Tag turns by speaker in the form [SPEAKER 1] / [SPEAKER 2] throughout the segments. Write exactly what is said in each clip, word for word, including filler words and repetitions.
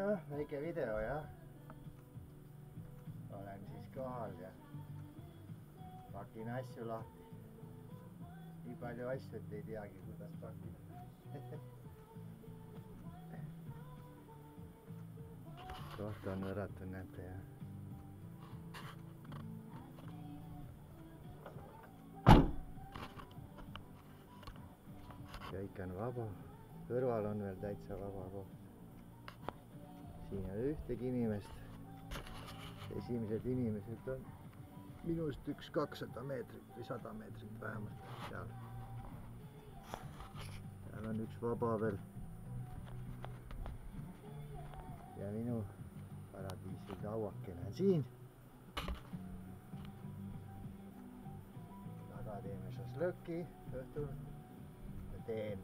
[SPEAKER 1] noh, väike video jah. olen siis kohal ja pakin asju lahti. nii palju asju, et ei teagi, kuidas pakida. koht on võrratud, näete jah. kõik on vaba, kõrval on veel täitsa vaba koht. siin ei ole ühtegi inimest. esimesed inimesed on minust üks kakssada meetrit või sada meetrit vähemalt seal. seal on üks vaba veel. ja minu paradiisi kauakene on siin. taga teeme šašlõkki õhtul. teen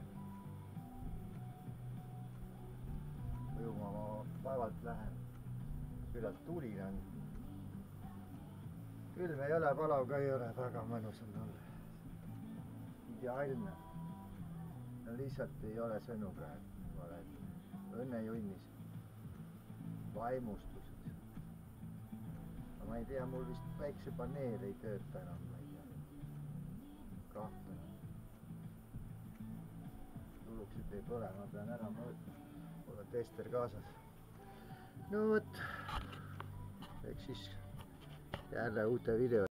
[SPEAKER 1] ujuma ma vaevalt lähen, küllalt tuuline on. külm ei ole, palav ka ei ole, väga mõnus on olla. ideaalne. no lihtsalt ei ole sõnu praegu, ma olen õnnejunnis, vaimustuses. aga ma ei tea, mul vist päiksepaneel ei tööta enam, ma ei tea. kahtlen. tuluksid ei põle, ma pean ära mõõtma, mul on tester kaasas. no vot, eks siis jälle uute video